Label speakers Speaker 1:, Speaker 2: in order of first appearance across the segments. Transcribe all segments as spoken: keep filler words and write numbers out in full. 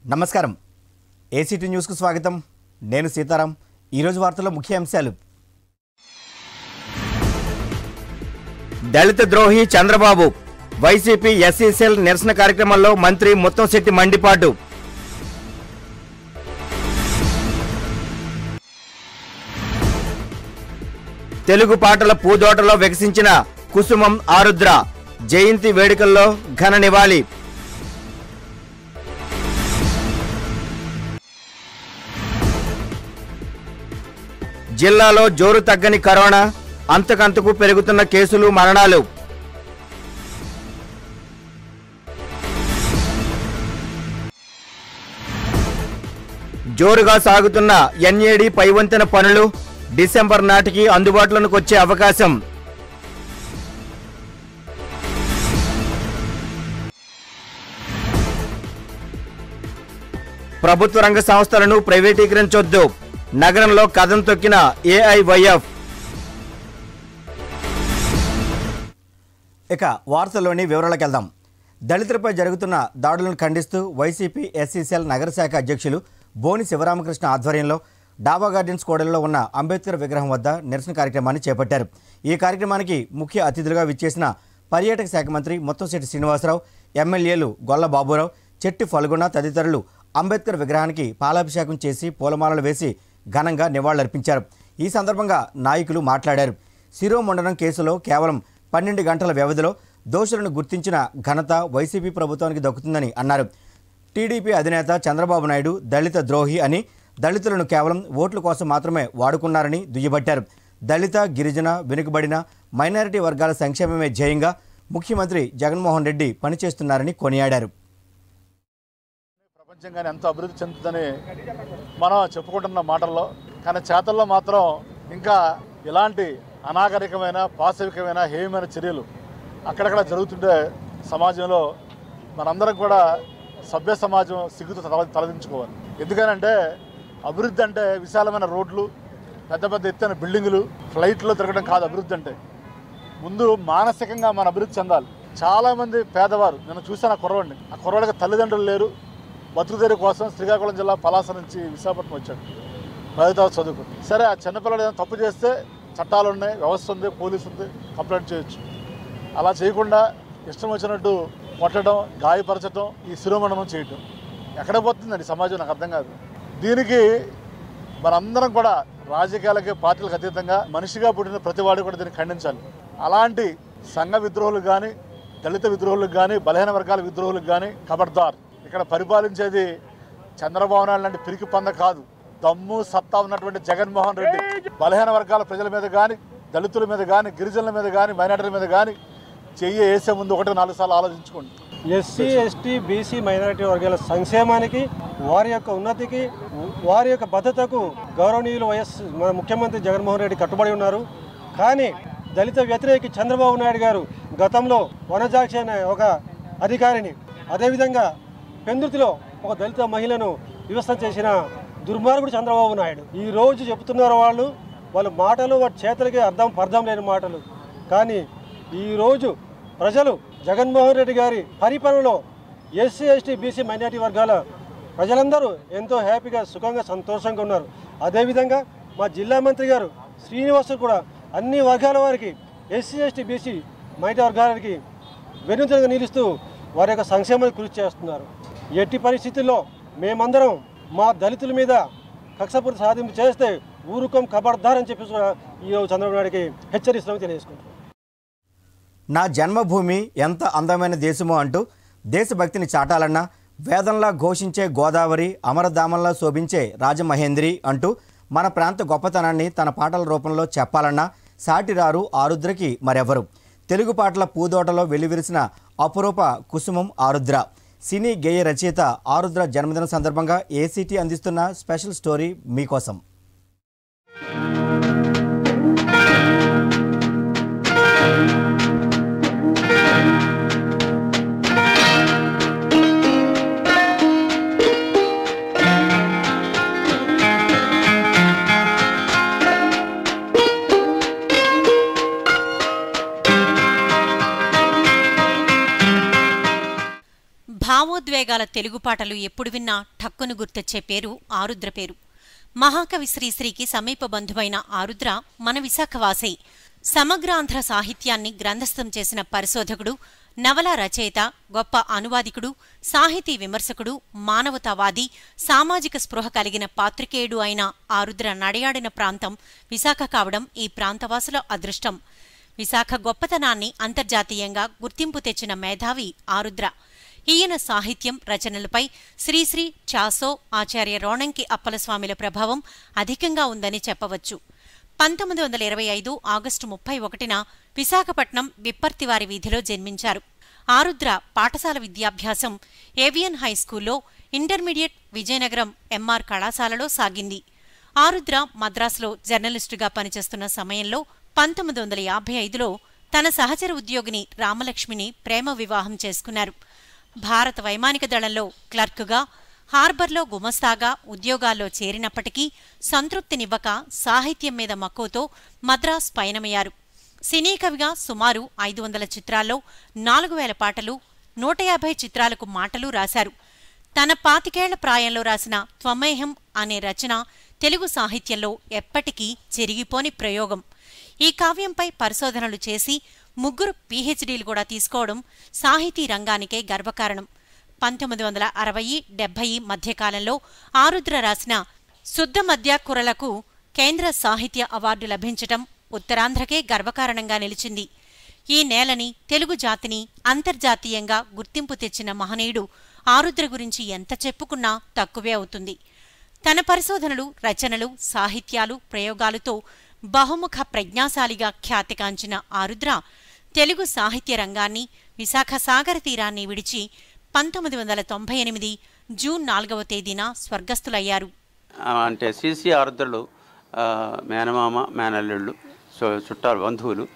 Speaker 1: నమస్కారం ACT news కు స్వాగతం నేను సీతారాం ఈ రోజు వార్తల ముఖ్య అంశాలు దళిత ద్రోహి చంద్రబాబు వైసీపీ ఎస్సీ సెల్ నిరసన కార్యక్రమంలో మంత్రి ముత్తంశెట్టి మండిపాటు తెలుగు పాటల పూదోటలో వికసించిన కుసుమం ఆరుద్ర జయంతి వేడుకల్లో ఘన నివాళి జిల్లాలో జోరు తగ్గని కరోనా అంతకంతకు పెరుగుతున్న కేసులు మరణాలు జోరుగా సాగుతున్న ఎన్ఏడి పైవంతెన పనులు డిసెంబర్ నాటికి అందుబాటులోకి వచ్చే అవకాశం ప్రభుత్వ రంగ సంస్థలను ప్రైవేటీకరించొద్దు నగరంలో కదం తొక్కిన ఏఐవైఎఫ్. ఇక వార్తల్లోని వివరాలకు వెళ్దాం. దళితులపై జరుగుతున్న దాడులను ఖండిస్తూ వైసీపీ ఎస్సీ సెల్ నగర శాఖ అధ్యక్షులు బోని శివరామకృష్ణ ఆధ్వర్యంలో డాబా గార్డెన్స్ కోడలిలో ఉన్న అంబేద్కర్ విగ్రహం వద్ద నిరసన కార్యక్రమాన్ని చేపట్టారు. ఈ కార్యక్రమానికి ముఖ్య అతిథులుగా విచ్చేసిన పర్యాటక శాఖ మంత్రి ముత్తంశెట్టి శ్రీనివాసరావు, ఎమ్మెల్యేలు గొల్ల బాబురావు, చెట్టి ఫల్గుణ తదితరులు అంబేద్కర్ విగ్రహానికి పాలాభిషేకం చేసి పూలమాలలు వేసి ఘనంగా నివాళులర్పించారు. ఈ సందర్భంగా నాయకులు మాట్లాడారు. శిరోమండనం కేసులో కేవలం పన్నెండు గంటల వ్యవధిలో దోషులను గుర్తించిన ఘనత వైసీపీ ప్రభుత్వానికి దక్కుతుందని అన్నారు. టీడీపీ అధినేత చంద్రబాబు నాయుడు దళిత ద్రోహి అని, దళితులను కేవలం ఓట్ల కోసం మాత్రమే వాడుకున్నారని దుయ్యబట్టారు. దళిత, గిరిజన, వెనుకబడిన, మైనారిటీ వర్గాల సంక్షేమమే ధ్యేయంగా ముఖ్యమంత్రి జగన్మోహన్ రెడ్డి పనిచేస్తున్నారని కొనియాడారు.
Speaker 2: ప్రపంచంగానే ఎంతో అభివృద్ధి చెందుతుందని మనం చెప్పుకుంటున్న మాటల్లో, కానీ చేతల్లో మాత్రం ఇంకా ఇలాంటి అనాగరికమైన, పాశవికమైన, హేయమైన చర్యలు అక్కడక్కడ జరుగుతుంటే సమాజంలో మనందరం కూడా సభ్య సమాజం సిగ్గుతో తల తలదించుకోవాలి. ఎందుకనంటే అభివృద్ధి అంటే విశాలమైన రోడ్లు, పెద్ద పెద్ద ఎత్తైన బిల్డింగులు, ఫ్లైట్లో తిరగడం కాదు అభివృద్ధి అంటే. ముందు మానసికంగా మన అభివృద్ధి చెందాలి. చాలామంది పేదవారు, నేను చూసాను ఆ కుర్రవాడిని, ఆ కుర్రవాడికి తల్లిదండ్రులు లేరు, బతుకుదేరి కోసం శ్రీకాకుళం జిల్లా పలాస నుంచి విశాఖపట్నం వచ్చాడు పదో చదువుకు. సరే, ఆ చిన్నపిల్లడు ఏదైనా తప్పు చేస్తే చట్టాలు ఉన్నాయి, వ్యవస్థ ఉంది, పోలీసు ఉంది, కంప్లైంట్ చేయొచ్చు. అలా చేయకుండా ఇష్టం వచ్చినట్టు కొట్టడం, గాయపరచడం, ఈ శిరోమండనం చేయటం ఎక్కడ పోతుందండి సమాజం? నాకు అర్థం కాదు. దీనికి మనందరం కూడా రాజకీయాలకి, పార్టీలకు అతీతంగా మనిషిగా పుట్టిన ప్రతి వాడు కూడా దీన్ని ఖండించాలి. అలాంటి సంఘ విద్రోహులకు కానీ, దళిత విద్రోహులకు కానీ, బలహీన వర్గాల విద్రోహులకు కానీ ఖబర్దార్. ఇక్కడ పరిపాలించేది చంద్రబాబు నాయుడు లాంటి పిరికి పంద కాదు, దమ్ము సత్తా ఉన్నటువంటి జగన్మోహన్ రెడ్డి. బలహీన వర్గాల ప్రజల మీద కానీ, దళితుల మీద కానీ, గిరిజనుల మీద కానీ, మైనారిటీల మీద కానీ చెయ్యి వేసే ముందు ఒకటి నాలుగు సార్లు ఆలోచించుకోండి.
Speaker 3: ఎస్సీ, ఎస్టీ, బీసీ, మైనారిటీ వర్గాల సంక్షేమానికి, వారి యొక్క ఉన్నతికి, వారి యొక్క భద్రతకు గౌరవనీయులు వైఎస్ మన ముఖ్యమంత్రి జగన్మోహన్ రెడ్డి కట్టుబడి ఉన్నారు. కానీ దళిత వ్యతిరేకి చంద్రబాబు నాయుడు గారు గతంలో వనజాక్షి అనే ఒక అధికారిని, అదేవిధంగా పెందుర్తిలో ఒక దళిత మహిళను వివసం చేసిన దుర్మార్గుడు చంద్రబాబు నాయుడు. ఈ రోజు చెబుతున్నారు వాళ్ళు, వాళ్ళ మాటలు, వాటి చేతులకి అర్థం పర్థం లేని మాటలు. కానీ ఈరోజు ప్రజలు జగన్మోహన్ రెడ్డి గారి పరిపాలనలో ఎస్సీ, ఎస్టీ, బీసీ, మైనారిటీ వర్గాల ప్రజలందరూ ఎంతో హ్యాపీగా, సుఖంగా, సంతోషంగా ఉన్నారు. అదేవిధంగా మా జిల్లా మంత్రి గారు శ్రీనివాసు కూడా అన్ని వర్గాల వారికి, ఎస్సీ, ఎస్టీ, బీసీ, మైనారిటీ వర్గాలకి వెన్నుదన్నుగా నిలుస్తూ వారి యొక్క సంక్షేమానికి కృషి చేస్తున్నారు. ఎట్టి పరిస్థితుల్లో మేమందరం మా దళితుల మీద కక్షపూర్తి సాధింపు చేస్తే ఊరుకం ఖబర్దార్ అని చెప్పి ఈరోజు చంద్రబాబు నాయుడికి హెచ్చరిస్తున్నామని తెలియజేసుకుంటాం.
Speaker 1: నా జన్మభూమి ఎంత అందమైన దేశమో అంటూ దేశభక్తిని చాటాలన్నా, వేదంలా ఘోషించే గోదావరి, అమరధామంలా శోభించే రాజమహేంద్రి అంటూ మన ప్రాంత గొప్పతనాన్ని తన పాటల రూపంలో చెప్పాలన్నా సాటిరారు ఆరుద్రకి మరెవరు. తెలుగు పాటల పూదోటలో వెల్లివిరిసిన అపురూప కుసుమం ఆరుద్ర. సినీ గేయ రచయిత ఆరుద్ర జన్మదిన సందర్భంగా ఏసీటీ అందిస్తున్న స్పెషల్ స్టోరీ మీకోసం.
Speaker 4: భావోద్వేగాల తెలుగు పాటలు ఎప్పుడు విన్నా ఠక్కును గుర్తొచ్చే పేరు ఆరుద్ర పేరు. మహాకవి శ్రీశ్రీకి సమీప బంధువైన ఆరుద్ర మన విశాఖవాసి. సమగ్రాంధ్ర సాహిత్యాన్ని గ్రంథస్థం చేసిన పరిశోధకుడు, నవల రచయిత, గొప్ప అనువాదికుడు, సాహితీ విమర్శకుడు, మానవతావాది, సామాజిక స్పృహ కలిగిన పాత్రికేయుడు అయిన ఆరుద్ర నడయాడిన ప్రాంతం విశాఖ కావడం ఈ ప్రాంతవాసుల అదృష్టం. విశాఖ గొప్పతనాన్ని అంతర్జాతీయంగా గుర్తింపు తెచ్చిన మేధావి ఆరుద్ర. ఈయన సాహిత్యం, రచనలపై శ్రీశ్రీ, చాసో, ఆచార్య రోణంకి అప్పలస్వామిల ప్రభావం అధికంగా ఉందని చెప్పవచ్చు. పంతొమ్మిది వందల ఇరవై ఐదు ఆగస్టు ముప్పై ఒకటిన విశాఖపట్నం విప్పర్తివారి వీధిలో జన్మించారు. ఆరుద్ర పాఠశాల విద్యాభ్యాసం ఏవియన్ హైస్కూల్లో, ఇంటర్మీడియట్ విజయనగరం ఎంఆర్ కళాశాలలో సాగింది. ఆరుద్ర మద్రాసులో జర్నలిస్టుగా పనిచేస్తున్న సమయంలో పంతొమ్మిది వందల యాభై ఐదులో తన సహచర ఉద్యోగిని రామలక్ష్మిని ప్రేమ వివాహం చేసుకున్నారు. భారత వైమానిక దళంలో క్లర్కుగా, హార్బర్లో గుమస్తాగా ఉద్యోగాల్లో చేరినప్పటికీ సంతృప్తినివ్వక సాహిత్యం మీద మక్కువతో మద్రాస్ పయనమయ్యారు. సినీ కవిగా సుమారు ఐదు వందల చిత్రాల్లో నాలుగు వేల పాటలు, నూట యాభై చిత్రాలకు మాటలు రాశారు. తన పాతికేళ్ల ప్రాయంలో రాసిన త్వమేహం అనే రచన తెలుగు సాహిత్యంలో ఎప్పటికీ చెరిగిపోని ప్రయోగం. ఈ కావ్యంపై పరిశోధనలు చేసి ముగ్గురు పీహెచ్డీలు కూడా తీసుకోవడం సాహితీ రంగానికే గర్వకారణం. పంతొమ్మిది వందల అరవై డెబ్బై మధ్యకాలంలో ఆరుద్ర రాసిన శుద్ధ మధ్యాకురలకు కేంద్ర సాహిత్య అవార్డు లభించటం ఉత్తరాంధ్రకే గర్వకారణంగా నిలిచింది. ఈ నేలని, తెలుగు జాతిని అంతర్జాతీయంగా గుర్తింపు తెచ్చిన మహనీయుడు ఆరుద్ర గురించి ఎంత చెప్పుకున్నా తక్కువే అవుతుంది. తన పరిశోధనలు, రచనలు, సాహిత్యాలు, ప్రయోగాలతో బహుముఖ ప్రజ్ఞాశాలిగా ఖ్యాతికాంచిన ఆరుద్ర తెలుగు సాహిత్య రంగాన్ని, విశాఖ సాగర తీరాన్ని విడిచి పంతొమ్మిది వందల తొంభై ఎనిమిది జూన్ నాలుగవ తేదీన స్వర్గస్థులయ్యారు.
Speaker 5: అంటే శ్రీశ్రీ ఆరుద్రలు మేనమామ, మేనల్లుళ్ళు, సో చుట్టాలు, బంధువులు.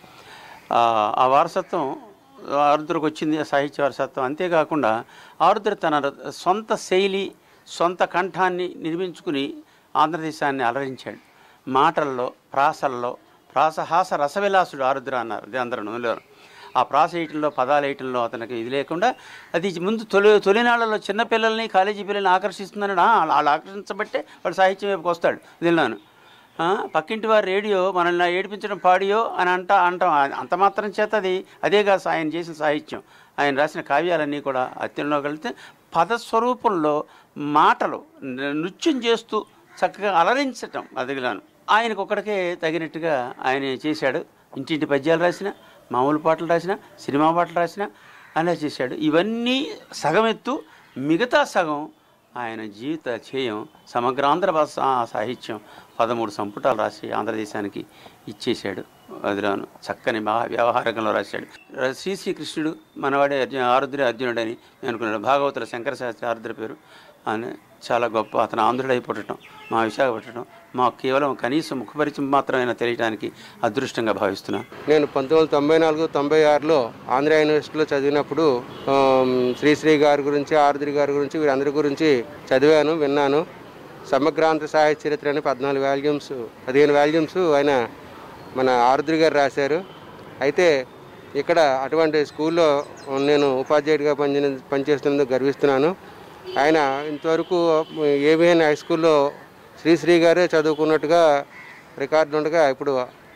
Speaker 5: ఆ వారసత్వం ఆరుద్రకు వచ్చింది, సాహిత్య వారసత్వం. అంతేకాకుండా ఆరుద్ర తన సొంత శైలి, సొంత కంఠాన్ని నిర్మించుకుని ఆంధ్రదేశాన్ని అలరించాడు. మాటల్లో, ప్రాసల్లో, ప్రాసహాస రసవిలాసుడు ఆరుద్ర అన్నారు అందరూ. ఆ ప్రాస వేయటంలో, పదాలు వేయటంలో అతనికి ఇది లేకుండా అది ముందు తొలి తొలినాళ్లలో చిన్నపిల్లల్ని, కాలేజీ పిల్లల్ని ఆకర్షిస్తుందని వాళ్ళు ఆకర్షించబట్టే వాడు సాహిత్యం వైపుకి వస్తాడు. విన్నాను పక్కింటి వారి రేడియో మనల్ని ఏడిపించడం పాడియో అని అంట అంటాం. అంత మాత్రం చేత అది అదేగా ఆయన చేసిన సాహిత్యం. ఆయన రాసిన కావ్యాలన్నీ కూడా అత్యంలో కలిగితే పదస్వరూపంలో మాటలు నృత్యం చేస్తూ చక్కగా అలరించటం అదిగాను ఆయనకు ఒక్కడికే తగినట్టుగా ఆయన చేశాడు. ఇంటింటి పద్యాలు రాసిన, మామూలు పాటలు రాసిన, సినిమా పాటలు రాసిన అలా చేశాడు. ఇవన్నీ సగం ఎత్తు, మిగతా సగం ఆయన జీవిత ధ్యేయం సమగ్రాంధ్ర భాష సాహిత్యం. పదమూడు సంపుటాలు రాసి ఆంధ్రదేశానికి ఇచ్చేశాడు. అదిలోను చక్కని మహా వ్యవహారంలో రాశాడు. శ్రీ శ్రీకృష్ణుడు మనవాడే అర్జున ఆరుద్ర అర్జునుడు అని అనుకున్నాడు. భాగవతుల శంకర శాస్త్రి ఆరుద్ర పేరు అని చాలా గొప్ప. అతను ఆంధ్రుడై పుట్టడం, మా విశాఖపట్నం మాకు కేవలం కనీసం ముఖపరిచయం మాత్రమే తెలియడానికి అదృష్టంగా భావిస్తున్నాను.
Speaker 6: నేను పంతొమ్మిది వందల తొంభై నాలుగు తొంభై ఆరులో ఆంధ్ర యూనివర్సిటీలో చదివినప్పుడు శ్రీశ్రీ గారి గురించి, ఆరుద్రి గారి గురించి, వీరందరి గురించి చదివాను, విన్నాను. సమగ్రాంధ్ర సాహిత్య చరిత్ర అని పద్నాలుగు వాల్యూమ్స్ పదిహేను వాల్యూమ్స్ ఆయన మన ఆరుద్రి గారు రాశారు. అయితే ఇక్కడ అటువంటి స్కూల్లో నేను ఉపాధ్యాయుడిగా పని పనిచేస్తున్నందుకు గర్విస్తున్నాను. ఆయన ఇంతవరకు ఏవిఎన్ హై స్కూల్లో శ్రీశ్రీ గారే చదువుకున్నట్టుగా రికార్డు ఉండగా ఇప్పుడు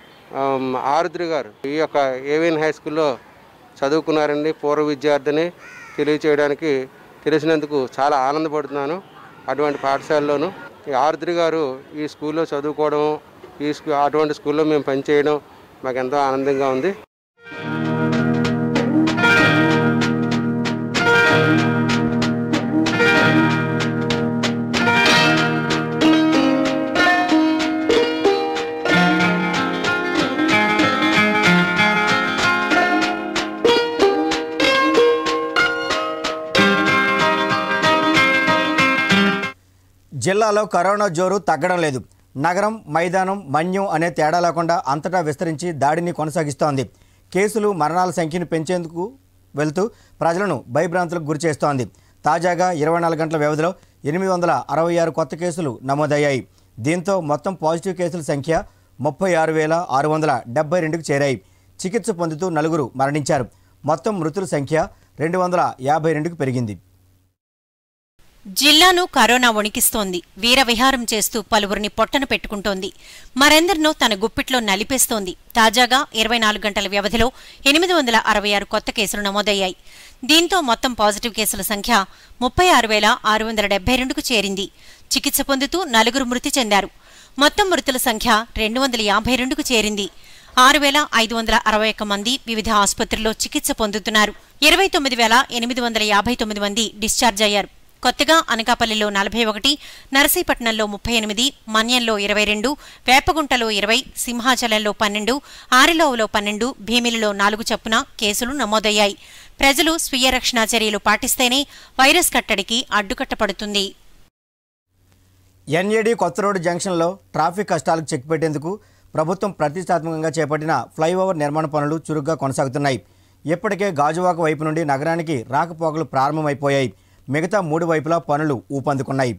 Speaker 6: ఆరుద్రి గారు ఈ యొక్క ఏవిఎన్ హై స్కూల్లో చదువుకున్నారండి. పూర్వ విద్యార్థిని తెలియచేయడానికి తెలిసినందుకు చాలా ఆనందపడుతున్నాను. అటువంటి పాఠశాలలోనూ ఆరుద్రి గారు ఈ స్కూల్లో చదువుకోవడం, ఈ స్కూ అటువంటి స్కూల్లో మేము పనిచేయడం మాకు ఎంతో ఆనందంగా ఉంది.
Speaker 1: జిల్లాలో కరోనా జోరు తగ్గడం లేదు. నగరం, మైదానం, మన్యం అనే తేడా లేకుండా అంతటా విస్తరించి దాడిని కొనసాగిస్తోంది. కేసులు, మరణాల సంఖ్యను పెంచేందుకు వెళ్తూ ప్రజలను భయభ్రాంతులకు గురిచేస్తోంది. తాజాగా ఇరవై నాలుగు గంటల వ్యవధిలో ఎనిమిది వందల అరవై ఆరు కొత్త కేసులు నమోదయ్యాయి. దీంతో మొత్తం పాజిటివ్ కేసుల సంఖ్య ముప్పై ఆరు వేల ఆరు వందల డెబ్బై రెండుకు చేరాయి. చికిత్స పొందుతూ నలుగురు మరణించారు. మొత్తం మృతుల సంఖ్య రెండు వందల యాభై రెండుకు పెరిగింది.
Speaker 4: జిల్లాను కరోనా వణికిస్తోంది. వీరవిహారం చేస్తూ పలువురిని పొట్టన పెట్టుకుంటోంది. మరెందరినో తన గుప్పిట్లో నలిపేస్తోంది. తాజాగా ఇరవై నాలుగు గంటల వ్యవధిలో ఎనిమిది వందల అరవై ఆరు కొత్త కేసులు నమోదయ్యాయి. దీంతో మొత్తం పాజిటివ్ కేసుల సంఖ్య ముప్పై ఆరు వేల ఆరు వందల డెబ్బై రెండుకు చేరింది. చికిత్స పొందుతూ నలుగురు మృతి చెందారు. మొత్తం మృతుల సంఖ్య రెండు వందల యాభై రెండుకు చేరింది. ఆరు వేల ఐదు వందల అరవై ఒక్క మంది వివిధ ఆసుపత్రుల్లో చికిత్స పొందుతున్నారు. ఇరవై తొమ్మిది వేల ఎనిమిది వందల యాభై తొమ్మిది మంది డిశ్చార్జ్ అయ్యారు. కొత్తగా అనకాపల్లిలో నలభై ఒకటి, నరసీపట్నంలో ముప్పై ఎనిమిది, మన్యంలో ఇరవై రెండు, వేపగుంటలో ఇరవై, సింహాచలంలో పన్నెండు, ఆరిలోవులో పన్నెండు, భీమిలిలో నాలుగు చొప్పున కేసులు నమోదయ్యాయి. ప్రజలు స్వీయ రక్షణ చర్యలు పాటిస్తేనే వైరస్ కట్టడికి అడ్డుకట్టపడుతుంది.
Speaker 1: ఎన్ఏడి కొత్త రోడ్డు జంక్షన్లో ట్రాఫిక్ కష్టాలకు చెక్ పెట్టేందుకు ప్రభుత్వం ప్రతిష్టాత్మకంగా చేపట్టిన ఫ్లైఓవర్ నిర్మాణ పనులు చురుగ్గా కొనసాగుతున్నాయి. ఇప్పటికే గాజువాక వైపు నుండి నగరానికి రాకపోకలు ప్రారంభమైపోయాయి. మిగతా మూడు వైపులా పనులు ఊపందుకున్నాయి.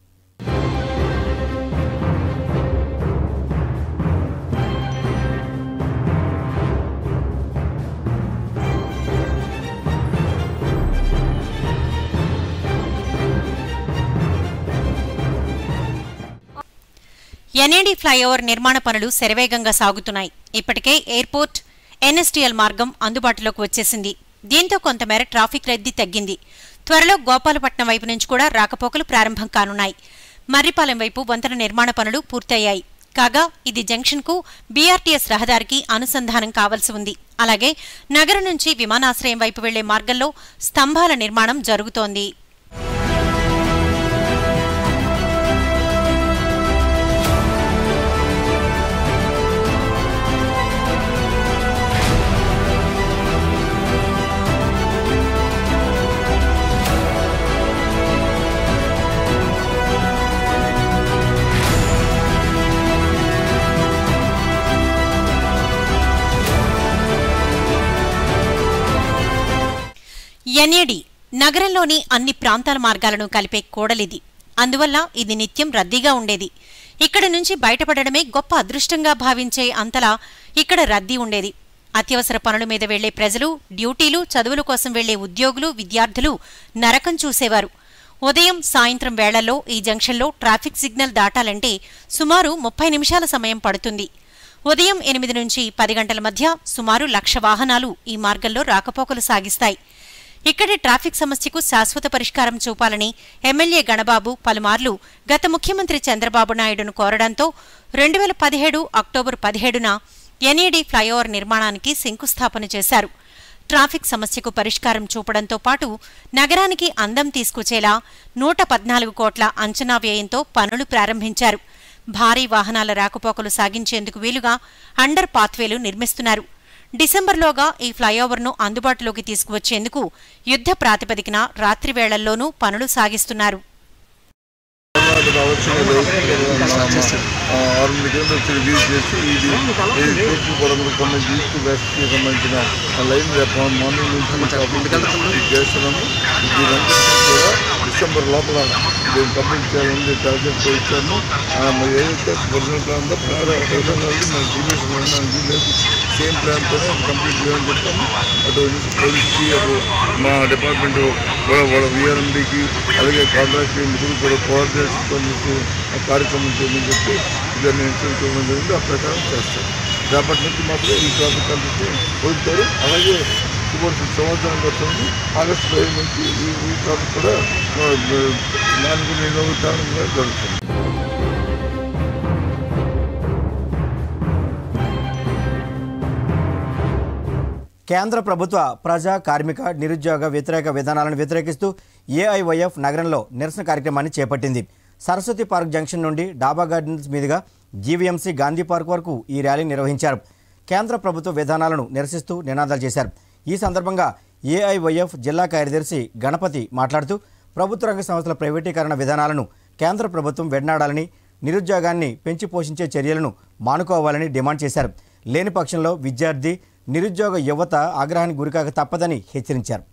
Speaker 4: ఎన్ఏడి ఫ్లైఓవర్ నిర్మాణ పనులు శరవేగంగా సాగుతున్నాయి. ఇప్పటికే ఎయిర్పోర్ట్, ఎన్ఎస్టీఎల్ మార్గం అందుబాటులోకి వచ్చేసింది. దీంతో కొంతమేర ట్రాఫిక్ రద్దీ తగ్గింది. త్వరలో గోపాలపట్నం వైపు నుంచి కూడా రాకపోకలు ప్రారంభం కానున్నాయి. మర్రిపాలెం వైపు వంతెన నిర్మాణ పనులు పూర్తయ్యాయి. కాగా ఇది జంక్షన్కు బీఆర్టీఎస్ రహదారికి అనుసంధానం కావాల్సి ఉంది. అలాగే నగరం నుంచి విమానాశ్రయం వైపు వెళ్లే మార్గంలో స్తంభాల నిర్మాణం జరుగుతోంది. ఎన్ఏడి నగరంలోని అన్ని ప్రాంతాల మార్గాలను కలిపే కూడలిది. అందువల్ల ఇది నిత్యం రద్దీగా ఉండేది. ఇక్కడ నుంచి బయటపడడమే గొప్ప అదృష్టంగా భావించే అంతలా ఇక్కడ రద్దీ ఉండేది. అత్యవసర పనుల మీద వెళ్లే ప్రజలు, డ్యూటీలు, చదువుల కోసం వెళ్లే ఉద్యోగులు, విద్యార్థులు నరకం చూసేవారు. ఉదయం, సాయంత్రం వేళల్లో ఈ జంక్షన్లో ట్రాఫిక్ సిగ్నల్ దాటాలంటే సుమారు ముప్పై నిమిషాల సమయం పడుతుంది. ఉదయం ఎనిమిది నుంచి పది గంటల మధ్య సుమారు లక్ష వాహనాలు ఈ మార్గంలో రాకపోకలు సాగిస్తాయి. ఇక్కడి ట్రాఫిక్ సమస్యకు శాశ్వత పరిష్కారం చూపాలని ఎమ్మెల్యే గణబాబు పలుమార్లు గత ముఖ్యమంత్రి చంద్రబాబు నాయుడును కోరడంతో రెండు వేల పదిహేడు అక్టోబర్ పదిహేడున ఎన్ఏడి ఫ్లైఓవర్ నిర్మాణానికి శంకుస్థాపన చేశారు. ట్రాఫిక్ సమస్యకు పరిష్కారం చూపడంతో పాటు నగరానికి అందం తీసుకొచ్చేలా నూట పద్నాలుగు కోట్ల అంచనా వ్యయంతో పనులు ప్రారంభించారు. భారీ వాహనాల రాకపోకలు సాగించేందుకు వీలుగా అండర్ పాత్వేలు నిర్మిస్తున్నారు. డిసెంబర్లోగా ఈ ఫ్లైఓవర్ను అందుబాటులోకి తీసుకువచ్చేందుకు యుద్ధ ప్రాతిపదికన రాత్రి వేళల్లోనూ పనులు సాగిస్తున్నారు.
Speaker 7: ఆరు కిలోమీటర్స్ రిలీజ్ చేసి ఇది తూర్పు పడమరకు సంబంధించి ఈస్ట్ వెస్ట్కి సంబంధించిన లైన్ మార్నింగ్ నుంచి చేస్తున్నాము. దీనంతా కూడా డిసెంబర్ లోపల దీన్ని కంప్లీట్ చేయాలని టార్గెట్ ఇచ్చాము. ఏదైతే ఒరిజినల్ ప్లాన్ ఉందో ప్రజలు మన జీబీఎస్ సేమ్ ప్లాన్తోనే కంప్లీట్ చేయాలని చెప్తాము. అటు పోలీస్కి, అటు మా డిపార్ట్మెంట్ కూడా వాళ్ళ విఆర్ఎండికి అలాగే కాంట్రాక్ట్ నిధులు కూడా కోఆర్డినేషన్ పనిచేసి కార్యక్రమం చేయమని చెప్పి ఇద్దరిని ఇన్సూరెన్స్ జరిగింది. ఆ ప్రకారం చేస్తారు. రేపటి నుంచి మాత్రం ఈ ట్రాఫిక్ కండిషన్ వదులుతారు. అలాగే ఇప్పుడు సంవత్సరం వస్తుంది. ఆగస్టు పదిహేను నుంచి ఈ ట్రాఫిక్ కూడా నాలుగు నెలల కాలం కూడా జరుగుతుంది.
Speaker 1: కేంద్ర ప్రభుత్వ ప్రజా, కార్మిక, నిరుద్యోగ వ్యతిరేక విధానాలను వ్యతిరేకిస్తూ ఏఐవైఎఫ్ నగరంలో నిరసన కార్యక్రమాన్ని చేపట్టింది. సరస్వతి పార్క్ జంక్షన్ నుండి డాబా గార్డెన్స్ మీదుగా జీవీఎంసీ గాంధీ పార్క్ వరకు ఈ ర్యాలీ నిర్వహించారు. కేంద్ర ప్రభుత్వ విధానాలను నిరసిస్తూ నినాదాలు చేశారు. ఈ సందర్భంగా ఏఐవైఎఫ్ జిల్లా కార్యదర్శి గణపతి మాట్లాడుతూ ప్రభుత్వ రంగ సంస్థల ప్రైవేటీకరణ విధానాలను కేంద్ర ప్రభుత్వం వెన్నాడాలని, నిరుద్యోగాన్ని పెంచి పోషించే చర్యలను మానుకోవాలని డిమాండ్ చేశారు. లేని పక్షంలో విద్యార్థి, నిరుద్యోగ యువత ఆగ్రహానికి గురికాక తప్పదని హెచ్చరించారు.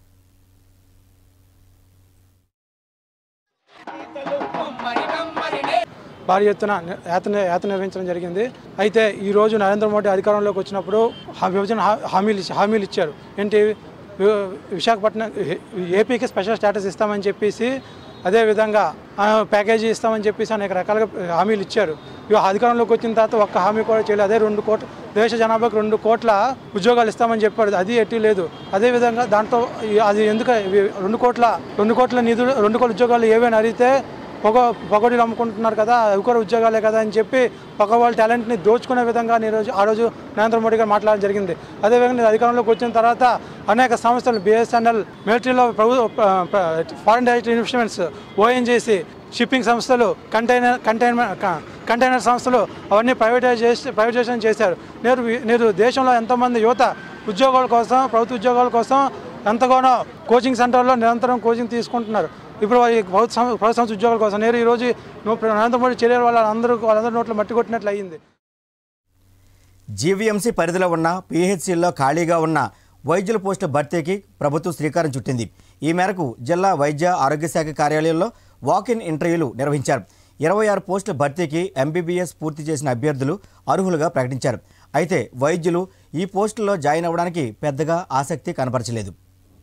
Speaker 8: భారీ ఎత్తున యాత్ర యాత్ర నిర్వహించడం జరిగింది. అయితే ఈరోజు నరేంద్ర మోడీ అధికారంలోకి వచ్చినప్పుడు విభజన హామీలు హామీలు ఇచ్చారు. ఏంటి, విశాఖపట్నం ఏపీకి స్పెషల్ స్టేటస్ ఇస్తామని చెప్పేసి అదేవిధంగా ప్యాకేజీ ఇస్తామని చెప్పేసి అనేక రకాలుగా హామీలు ఇచ్చారు. ఇవి అధికారంలోకి వచ్చిన తర్వాత ఒక్క హామీ కూడా చేయలేదు. అదే రెండు కోట్ల దేశ జనాభాకు రెండు కోట్ల ఉద్యోగాలు ఇస్తామని చెప్పాడు, అది ఎట్టి లేదు. అదేవిధంగా దాంతో అది ఎందుకు రెండు కోట్ల రెండు కోట్ల నిధులు రెండు కోట్ల ఉద్యోగాలు ఏవైనా అడిగితే పొగ పొగడీలు అమ్ముకుంటున్నారు కదా, అవి కూడా ఉద్యోగాలే కదా అని చెప్పి పక్క వాళ్ళ టాలెంట్ని దోచుకునే విధంగా నేను ఆ రోజు నరేంద్ర మోడీ గారు మాట్లాడడం జరిగింది. అదేవిధంగా అధికారంలోకి వచ్చిన తర్వాత అనేక సంస్థలు బిఎస్ఎన్ఎల్, మిలిటరీలో ప్రభు foreign direct investments, ONGC, shipping సంస్థలు, కంటైనర్ కంటైన్మెంట్ కంటైనర్ సంస్థలు అవన్నీ ప్రైవేటైజ్ చేసి ప్రైవేటైజేషన్ చేశారు. నేరు నేరు దేశంలో ఎంతోమంది యువత ఉద్యోగాల కోసం, ప్రభుత్వ ఉద్యోగాల కోసం ఎంతగానో కోచింగ్ సెంటర్లో నిరంతరం కోచింగ్ తీసుకుంటున్నారు. ఇప్పుడు ప్రభుత్వ ప్రభుత్వ సంస్థ ఉద్యోగాల కోసం నేరు ఈరోజు నరేంద్ర మోడీ చర్యల వల్ల అందరూ వాళ్ళందరూ నోట్లో మట్టి కొట్టినట్లు అయ్యింది.
Speaker 1: జీవీఎంసీ పరిధిలో ఉన్న పీహెచ్సీల్లో ఖాళీగా ఉన్న వైద్యుల పోస్టుల భర్తీకి ప్రభుత్వం శ్రీకారం చుట్టింది. ఈ మేరకు జిల్లా వైద్య ఆరోగ్య శాఖ కార్యాలయంలో వాక్-ఇన్ ఇంటర్వ్యూలు నిర్వహించారు. ఇరవై ఆరు పోస్టుల భర్తీకి ఎంబీబీఎస్ పూర్తి చేసిన అభ్యర్థులు అర్హులుగా ప్రకటించారు. అయితే వైద్యులు ఈ పోస్టుల్లో జాయిన్ అవ్వడానికి పెద్దగా ఆసక్తి కనపరచలేదు.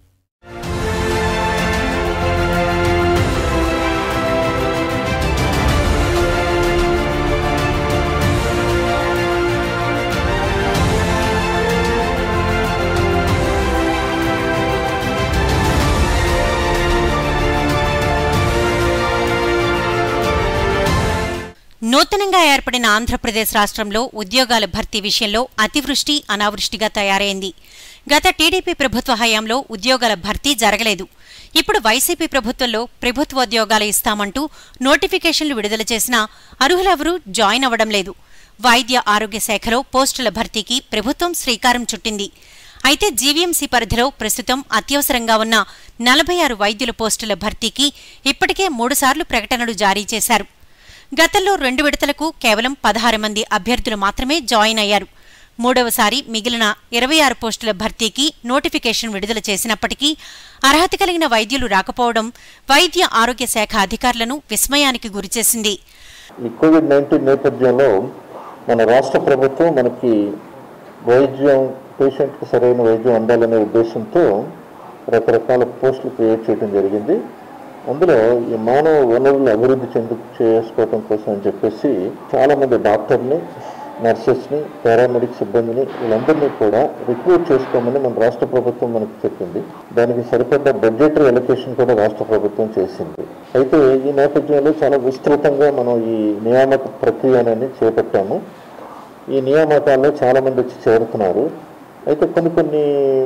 Speaker 4: నూతనంగా ఏర్పడిన ఆంధ్రప్రదేశ్ రాష్ట్రంలో ఉద్యోగాల భర్తీ విషయంలో అతివృష్టి అనావృష్టిగా తయారైంది. గత టీడీపీ ప్రభుత్వ హయాంలో ఉద్యోగాల భర్తీ జరగలేదు. ఇప్పుడు వైసీపీ ప్రభుత్వంలో ప్రభుత్వోద్యోగాలు ఇస్తామంటూ నోటిఫికేషన్లు విడుదల చేసినా అర్హులెవరూ జాయిన్ అవ్వడం లేదు. వైద్య ఆరోగ్య శాఖలో పోస్టుల భర్తీకి ప్రభుత్వం శ్రీకారం చుట్టింది. అయితే జీవీఎంసీ పరిధిలో ప్రస్తుతం అత్యవసరంగా ఉన్న నలభై ఆరు వైద్యుల పోస్టుల భర్తీకి ఇప్పటికే మూడుసార్లు ప్రకటనలు జారీ చేశారు. గతంలో రెండు విడతలకు కేవలం పదహారు మంది అభ్యర్థులు మాత్రమే జాయిన్ అయ్యారు. మూడవసారి మిగిలిన ఇరవై ఆరు పోస్టుల భర్తీకి నోటిఫికేషన్ విడుదల చేసినప్పటికీ అర్హత కలిగిన వైద్యులు రాకపోవడం వైద్య ఆరోగ్య శాఖ అధికారులను విస్మయానికి గురిచేసింది.
Speaker 9: ఈ కోవిడ్ నైన్టీన్ నేపథ్యంలో మన రాష్ట్ర ప్రభుత్వం మనకి వైద్యం పేషెంట్కి సరైన వైద్యం అందాలనే ఉద్దేశంతో రకరకాల పోస్టులు క్రియేట్ చేయడం జరిగింది. అందులో ఈ మానవ వనరులు అభివృద్ధి చెందు చేసుకోవడం కోసం అని చెప్పేసి చాలామంది డాక్టర్ని, నర్సెస్ని, పారామెడిక్ సిబ్బందిని వీళ్ళందరినీ కూడా రిక్రూట్ చేసుకోమని మన రాష్ట్ర ప్రభుత్వం మనకు చెప్పింది. దానికి సరిపడ్డ బడ్జెటరీ అలొకేషన్ కూడా రాష్ట్ర ప్రభుత్వం చేసింది. అయితే ఈ నేపథ్యంలో చాలా విస్తృతంగా మనం ఈ నియామక ప్రక్రియ అనేది చేపట్టాము. ఈ నియామకాల్లో చాలామంది వచ్చి చేరుతున్నారు. అయితే కొన్ని కొన్ని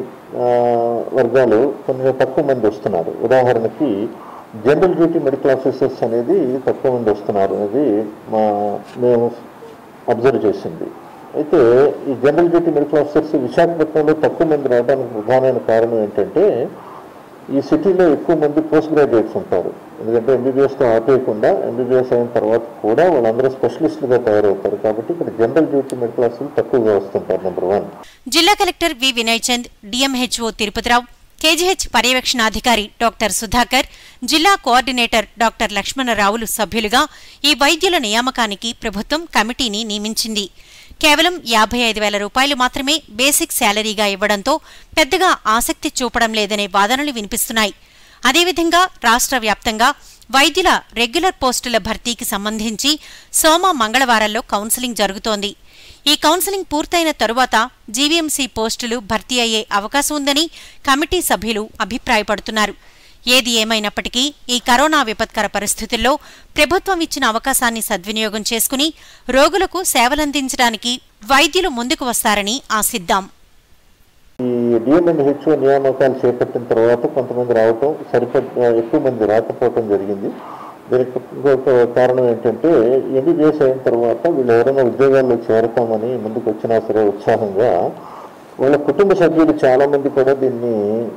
Speaker 9: వర్గాలు కొన్ని తక్కువ మంది వస్తున్నారు. ఉదాహరణకి జనరల్ డ్యూటీ మెడికల్ ఆఫీసర్స్ అనేది తక్కువ మంది వస్తున్నారు అనేది మా మేము అబ్జర్వ్ చేసింది. అయితే ఈ జనరల్ డ్యూటీ మెడికల్ ఆఫీసర్స్ విశాఖపట్నంలో తక్కువ మంది రావడానికి ప్రధానమైన కారణం ఏంటంటే ఈ సిటీలో ఎక్కువ మంది పోస్ట్ గ్రాడ్యుయేట్స్ ఉంటారు. ఎందుకంటే ఎంబీబీఎస్తో ఆపేయకుండా ఎంబీబీఎస్ అయిన తర్వాత కూడా వాళ్ళందరూ స్పెషలిస్టులుగా తయారవుతారు. కాబట్టి ఇక్కడ జనరల్ డ్యూటీ మెడికల్ ఆఫీసర్లు తక్కువగా వస్తుంటారు. Number one.
Speaker 4: జిల్లా collector V Vinay Chand, DMHO Tirupatirao, KGH పర్యవేక్షణాధికారి డాక్టర్ సుధాకర్, జిల్లా కోఆర్డినేటర్ డాక్టర్ లక్ష్మణరావులు సభ్యులుగా ఈ వైద్యుల నియామకానికి ప్రభుత్వం కమిటీని నియమించింది. కేవలం యాభై ఐదు వేల రూపాయలు మాత్రమే బేసిక్ శాలరీగా ఇవ్వడంతో పెద్దగా ఆసక్తి చూపడం లేదనే వాదనలు వినిపిస్తున్నాయి. అదేవిధంగా రాష్ట్ర వ్యాప్తంగా వైద్యుల రెగ్యులర్ పోస్టుల భర్తీకి సంబంధించి సోమ మంగళవారాల్లో కౌన్సిలింగ్ జరుగుతోంది. ఈ కౌన్సిలింగ్ పూర్తయిన తరువాత జీవీఎంసీ పోస్టులు భర్తీ అయ్యే అవకాశం ఉందని కమిటీ సభ్యులు అభిప్రాయపడుతున్నారు. ఏది ఏమైనప్పటికీ ఈ కరోనా విపత్కర పరిస్థితుల్లో ప్రభుత్వం ఇచ్చిన అవకాశాన్ని సద్వినియోగం చేసుకుని రోగులకు సేవలందించడానికి వైద్యులు ముందుకు వస్తారని ఆశిద్దాం.
Speaker 9: ఈ డిఎంఎన్హెచ్ఓ నియామకాలు చేపట్టిన తర్వాత కొంతమంది రావటం సరిపడ ఎక్కువ మంది రాకపోవటం జరిగింది. దీనికి ఇంకొక కారణం ఏంటంటే ఎంబీబీఎస్ అయిన తర్వాత వీళ్ళు ఎవరైనా ఉద్యోగాల్లో చేరతామని ముందుకు వచ్చినా సరే ఉత్సాహంగా వాళ్ళ కుటుంబ సభ్యులు చాలామంది కూడా దీన్ని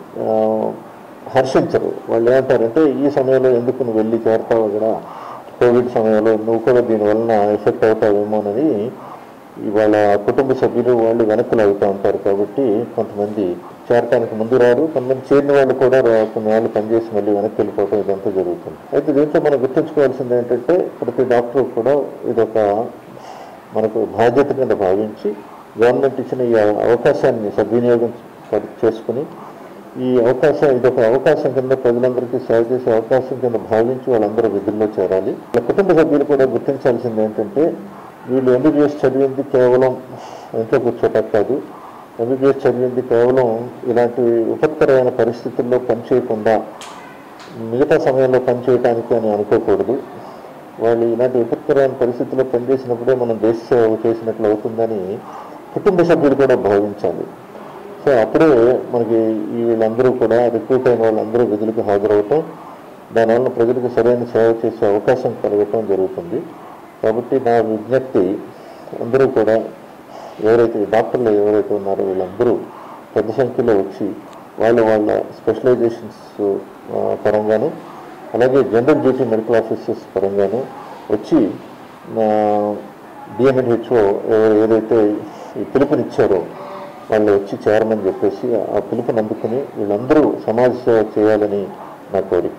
Speaker 9: హర్షించరు. వాళ్ళు ఏమంటారంటే ఈ సమయంలో ఎందుకు నువ్వు వెళ్ళి చేరతావు కూడా, కోవిడ్ సమయంలో నువ్వు కూడా దీనివలన ఎఫెక్ట్ అవుతావేమోనని వాళ్ళ కుటుంబ సభ్యులు వాళ్ళు వెనక్కి లాగుతూ ఉంటారు. కాబట్టి కొంతమంది చేరటానికి ముందు రారు, కొంతమంది చేరిన వాళ్ళు కూడా కొన్ని వాళ్ళు పనిచేసి మళ్ళీ వెనక్కి వెళ్ళిపోవడం ఇదంతా జరుగుతుంది. అయితే దీంట్లో మనం గుర్తుంచుకోవాల్సింది ఏంటంటే ప్రతి డాక్టర్ కూడా ఇదొక మనకు బాధ్యత కింద భావించి గవర్నమెంట్ ఇచ్చిన ఈ అవకాశాన్ని సద్వినియోగం చేసుకుని ఈ అవకాశం ఇదొక అవకాశం కింద ప్రజలందరికీ సేవ చేసే అవకాశం కింద భావించి వాళ్ళందరూ విధుల్లో చేరాలి. కుటుంబ సభ్యులు కూడా గుర్తించాల్సింది ఏంటంటే వీళ్ళు ఎంబీబీఎస్ చదివింది కేవలం ఇంట్లో కూర్చోటం కాదు. ఎంబీబీఎస్ చదివింది కేవలం ఇలాంటి ఉపత్కరమైన పరిస్థితుల్లో పనిచేయకుండా మిగతా సమయంలో పనిచేయడానికి అని అనుకోకూడదు. వాళ్ళు ఇలాంటి విపత్కరమైన పరిస్థితుల్లో పనిచేసినప్పుడే మనం దేశ సేవ చేసినట్లు అవుతుందని కుటుంబ సభ్యులు కూడా భావించాలి. సో అప్పుడే మనకి ఈ వీళ్ళందరూ కూడా రిక్రూట్ అయిన వాళ్ళందరూ విధులకు హాజరవటం, దానివల్ల ప్రజలకు సరైన సేవ చేసే అవకాశం కలగటం జరుగుతుంది. కాబట్టి నా విజ్ఞప్తి అందరూ కూడా ఎవరైతే డాక్టర్లు ఎవరైతే ఉన్నారో వీళ్ళందరూ పెద్ద సంఖ్యలో వచ్చి వాళ్ళ వాళ్ళ స్పెషలైజేషన్స్ పరంగాను అలాగే జనరల్ డ్యూటీ మెడికల్ ఆఫీసర్స్ పరంగాను వచ్చి డిఎంఎన్హెచ్ఓ ఏదైతే ఈ పిలుపునిచ్చారో వాళ్ళు వచ్చి చేరమని చెప్పేసి ఆ పిలుపుని అందుకుని వీళ్ళందరూ సమాజ సేవ చేయాలని నా కోరిక.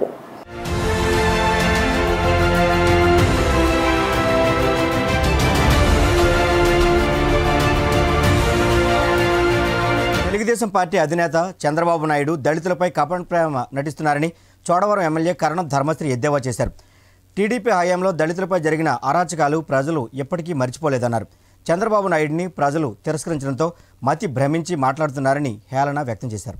Speaker 1: తెలుగుదేశం పార్టీ అధినేత చంద్రబాబు నాయుడు దళితులపై కపట ప్రేమ నటిస్తున్నారని చోడవరం ఎమ్మెల్యే కరణం ధర్మశ్రీ ఎద్దేవా చేశారు. టీడీపీ హయాంలో దళితులపై జరిగిన అరాచకాలు ప్రజలు ఎప్పటికీ మర్చిపోలేదన్నారు. చంద్రబాబు నాయుడిని ప్రజలు తిరస్కరించడంతో మతి భ్రమించి మాట్లాడుతున్నారని హేళన వ్యక్తం చేశారు.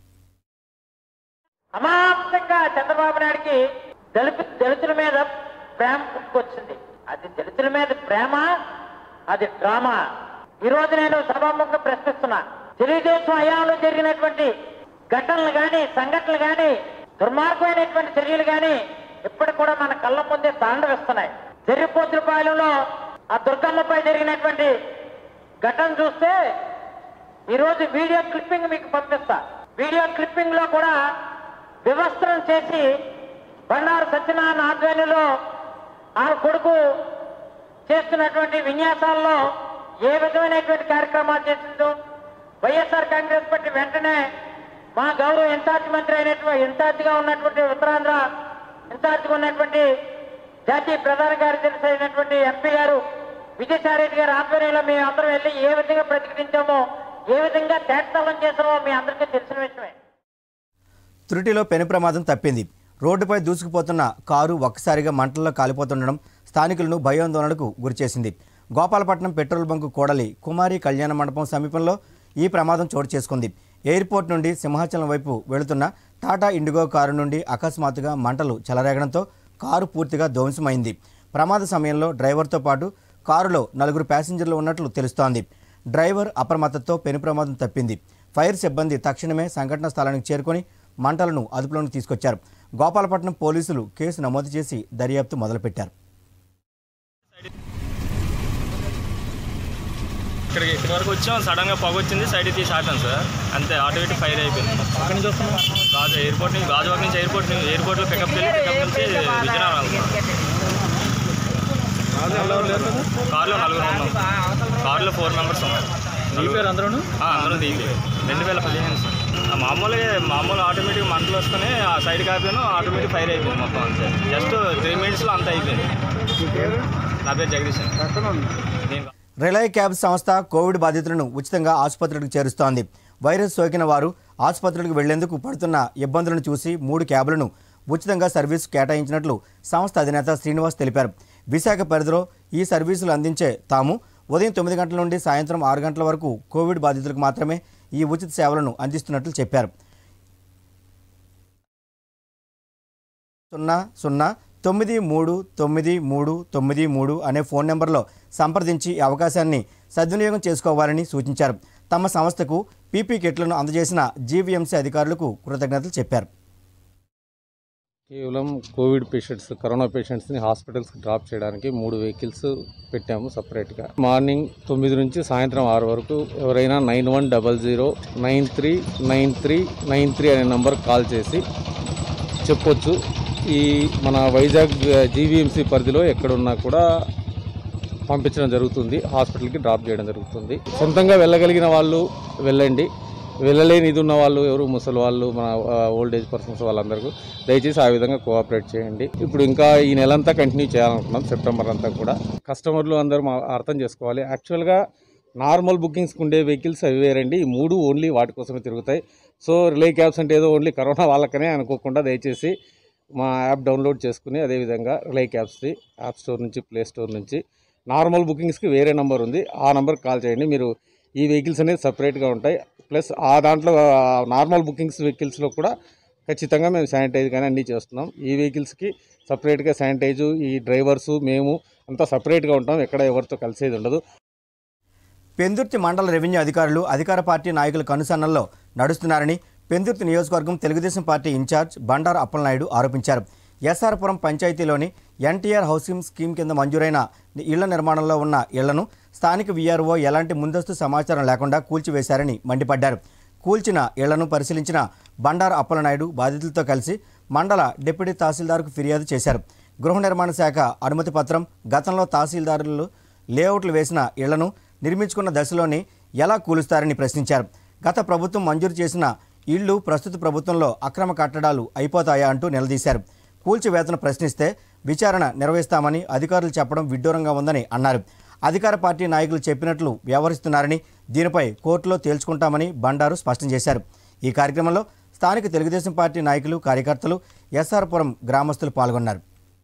Speaker 10: అమాంతంగా చంద్రబాబు నాయుడికి దళిత దళితుల మీద ప్రేమ పుట్టుకొచ్చింది. అది దళితుల మీద ప్రేమ, అది డ్రామా. ఈ రోజు నేను సభాముఖంగా ప్రశ్నిస్తున్నా, తెలుగుదేశం హయాంలో జరిగినటువంటి ఘటనలు కానీ సంఘటనలు కానీ దుర్మార్గమైనటువంటి చర్యలు కానీ ఇప్పటికి కూడా మన కళ్ళ ముందే తాండవిస్తున్నాయి. జరిపోతులపాలెంలో ఆ దుర్గమ్మపై జరిగినటువంటి ఘటన చూస్తే ఈరోజు వీడియో క్లిప్పింగ్ మీకు పంపిస్తా. వీడియో క్లిప్పింగ్ లో కూడా వివస్త్రం చేసి బండారు సత్యనారాయణ ఆధ్వర్యంలో ఆ కొడుకు చేస్తున్నటువంటి విన్యాసాల్లో ఏ విధమైనటువంటి కార్యక్రమాలు చేసిందో వైఎస్ఆర్ కాంగ్రెస్ పార్టీ వెంటనే మా గౌరవ ఇన్ఛార్జ్ మంత్రి అయినటువంటి ఇన్ఛార్జిగా ఉన్నటువంటి ఉత్తరాంధ్ర ఇన్ఛార్జిగా ఉన్నటువంటి జాతీయ ప్రధాన కార్యదర్శి అయినటువంటి ఎంపీ గారు విజయసాయిరెడ్డి గారి ఆధ్వర్యంలో మేము అందరం వెళ్ళి ఏ విధంగా ప్రతిఘటించామో, ఏ విధంగా తేటతలం చేసామో మీ అందరికీ తెలిసిన విషయమే.
Speaker 1: త్రుటిలో పెను ప్రమాదం తప్పింది. రోడ్డుపై దూసుకుపోతున్న కారు ఒక్కసారిగా మంటల్లో కాలిపోతుండడం స్థానికులను భయాందోళనకు గురిచేసింది. గోపాలపట్నం పెట్రోల్ బంకు కూడలి కుమారి కళ్యాణ మండపం సమీపంలో ఈ ప్రమాదం చోటు చేసుకుంది. ఎయిర్పోర్ట్ నుండి సింహాచలం వైపు వెళుతున్న టాటా ఇండిగో కారు నుండి అకస్మాత్తుగా మంటలు చెలరేగడంతో కారు పూర్తిగా ధ్వంసమైంది. ప్రమాద సమయంలో డ్రైవర్తో పాటు కారులో నలుగురు ప్యాసింజర్లు ఉన్నట్లు తెలుస్తోంది. డ్రైవర్ అప్రమత్తతో పెను ప్రమాదం తప్పింది. ఫైర్ సిబ్బంది తక్షణమే సంఘటనా స్థలానికి చేరుకొని మంటలను అదుపులోకి తీసుకొచ్చారు. గోపాలపట్నం పోలీసులు కేసు నమోదు చేసి దర్యాప్తు మొదలుపెట్టారు.
Speaker 11: ఇక్కడికి ఇక్కడి వరకు వచ్చాం, సడన్గా పొగ వచ్చింది, సైడ్ తీసి ఆపాను సార్, అంతే. ఆటోమేటిక్ ఫైర్ అయిపోయింది. అక్కడి నుంచి వస్తున్నాం రాజు ఎయిర్పోర్ట్ నుంచి, గాజువాక నుంచి ఎయిర్పోర్ట్ నుంచి ఎయిర్పోర్ట్లో పికప్ వెళ్ళి పికప్ నుంచి విజయనగరం కార్లో నలుగురు ఉన్నాం. కార్లో ఫోర్ మెంబర్స్ ఉన్నాం. దిగిపోయారు అందరూ? అందరూ దిగిపోయారు. రెండు వేల పదిహేను సార్. మామూలుగా మామూలు ఆటోమేటిక్ మంటలు వస్తూనే ఆ సైడ్ కాపాను, ఆటోమేటిక్ ఫైర్ అయిపోయింది మొత్తం అంతే. జస్ట్ త్రీ మినిట్స్లో అంతా అయిపోయింది. నా పేరు జగదీష్.
Speaker 1: రిలయ్ క్యాబ్ సంస్థ కోవిడ్ బాధితులను ఉచితంగా ఆసుపత్రులకు చేరుస్తోంది. వైరస్ సోకిన వారు ఆసుపత్రులకు వెళ్లేందుకు పడుతున్న ఇబ్బందులను చూసి మూడు క్యాబులను ఉచితంగా సర్వీసు కేటాయించినట్లు సంస్థ అధినేత శ్రీనివాస్ తెలిపారు. విశాఖ పరిధిలో ఈ సర్వీసులు అందించే తాము ఉదయం తొమ్మిది గంటల నుండి సాయంత్రం ఆరు గంటల వరకు కోవిడ్ బాధితులకు మాత్రమే ఈ ఉచిత సేవలను అందిస్తున్నట్లు చెప్పారు. సున్నా సున్నా తొమ్మిది మూడు తొమ్మిది మూడు తొమ్మిది మూడు అనే ఫోన్ నెంబర్లో సంప్రదించి ఈ అవకాశాన్ని సద్వినియోగం చేసుకోవాలని సూచించారు. తమ సంస్థకు పీపీ కిట్లను అందజేసిన జీవీఎంసీ అధికారులకు కృతజ్ఞతలు చెప్పారు.
Speaker 12: కేవలం కోవిడ్ పేషెంట్స్, కరోనా పేషెంట్స్ని హాస్పిటల్స్కి డ్రాప్ చేయడానికి మూడు వెహికల్స్ పెట్టాము సపరేట్గా. మార్నింగ్ తొమ్మిది నుంచి సాయంత్రం ఆరు వరకు ఎవరైనా nine one double zero nine three nine three nine three అనే నెంబర్ కాల్ చేసి చెప్పొచ్చు. ఈ మన వైజాగ్ జీవీఎంసీ పరిధిలో ఎక్కడున్నా కూడా పంపించడం జరుగుతుంది, హాస్పిటల్కి డ్రాప్ చేయడం జరుగుతుంది. సొంతంగా వెళ్ళగలిగిన వాళ్ళు వెళ్ళండి, వెళ్ళలేని ఇది ఉన్న వాళ్ళు ఎవరు ముసలి వాళ్ళు, మన ఓల్డ్ ఏజ్ పర్సన్స్ వాళ్ళందరికీ దయచేసి ఆ విధంగా కోఆపరేట్ చేయండి. ఇప్పుడు ఇంకా ఈ నెలంతా కంటిన్యూ చేయాలనుకున్నాం, సెప్టెంబర్ అంతా కూడా. కస్టమర్లు అందరూ అర్థం చేసుకోవాలి. యాక్చువల్గా నార్మల్ బుకింగ్స్కి ఉండే వెహికల్స్ అవి వేరండి. ఈ మూడు ఓన్లీ వాటి కోసమే తిరుగుతాయి. సో రిలే క్యాబ్స్ అంటే ఏదో ఓన్లీ కరోనా వాళ్ళకనే అనుకోకుండా దయచేసి మా యాప్ డౌన్లోడ్ చేసుకుని అదేవిధంగా రిలే క్యాబ్స్ది యాప్ స్టోర్ నుంచి ప్లే స్టోర్ నుంచి నార్మల్ బుకింగ్స్కి వేరే నెంబర్ ఉంది, ఆ నెంబర్కి కాల్ చేయండి. మీరు ఈ వెహికల్స్ అనేది సపరేట్గా ఉంటాయి. ప్లస్ ఆ దాంట్లో నార్మల్ బుకింగ్స్ వెహికల్స్లో కూడా ఖచ్చితంగా మేము శానిటైజ్ కానీ అన్నీ చేస్తున్నాం. ఈ వెహికల్స్కి సపరేట్గా శానిటైజు, ఈ డ్రైవర్సు మేము అంతా సపరేట్గా ఉంటాం, ఎక్కడ ఎవరితో కలిసేది ఉండదు.
Speaker 1: పెందుర్తి మండల రెవెన్యూ అధికారులు అధికార పార్టీ నాయకుల కనుసన్నల్లో నడుస్తున్నారని పెందుర్తి నియోజకవర్గం తెలుగుదేశం పార్టీ ఇన్ఛార్జ్ బండారు అప్పలనాయుడు ఆరోపించారు. ఎస్ఆర్పురం పంచాయతీలోని ఎన్టీఆర్ హౌసింగ్ స్కీమ్ కింద మంజూరైన ఇళ్ల నిర్మాణంలో ఉన్న ఇళ్లను స్థానిక వీఆర్ఓ ఎలాంటి ముందస్తు సమాచారం లేకుండా కూల్చివేశారని మండిపడ్డారు. కూల్చిన ఇళ్లను పరిశీలించిన బండారు అప్పలనాయుడు బాధితులతో కలిసి మండల డిప్యూటీ తహసీల్దార్కు ఫిర్యాదు చేశారు. గృహ నిర్మాణ శాఖ అనుమతి పత్రం గతంలో తహసీల్దారులు లేఅవుట్లు వేసిన ఇళ్లను నిర్మించుకున్న దశలోని ఎలా కూలుస్తారని ప్రశ్నించారు. గత ప్రభుత్వం మంజూరు చేసిన ఇళ్లు ప్రస్తుత ప్రభుత్వంలో అక్రమ కట్టడాలు అయిపోతాయా అంటూ నిలదీశారు. కూల్చివేతను ప్రశ్నిస్తే విచారణ నిర్వహిస్తామని అధికారులు చెప్పడం విడ్డూరంగా ఉందని అన్నారు. అధికార పార్టీ నాయకులు చెప్పినట్లు వ్యవహరిస్తున్నారని దీనిపై కోర్టులో తేల్చుకుంటామని బండారు స్పష్టం చేశారు. ఈ కార్యక్రమంలో స్థానిక తెలుగుదేశం పార్టీ నాయకులు, కార్యకర్తలు, ఎస్ఆర్పురం గ్రామస్తులు పాల్గొన్నారు.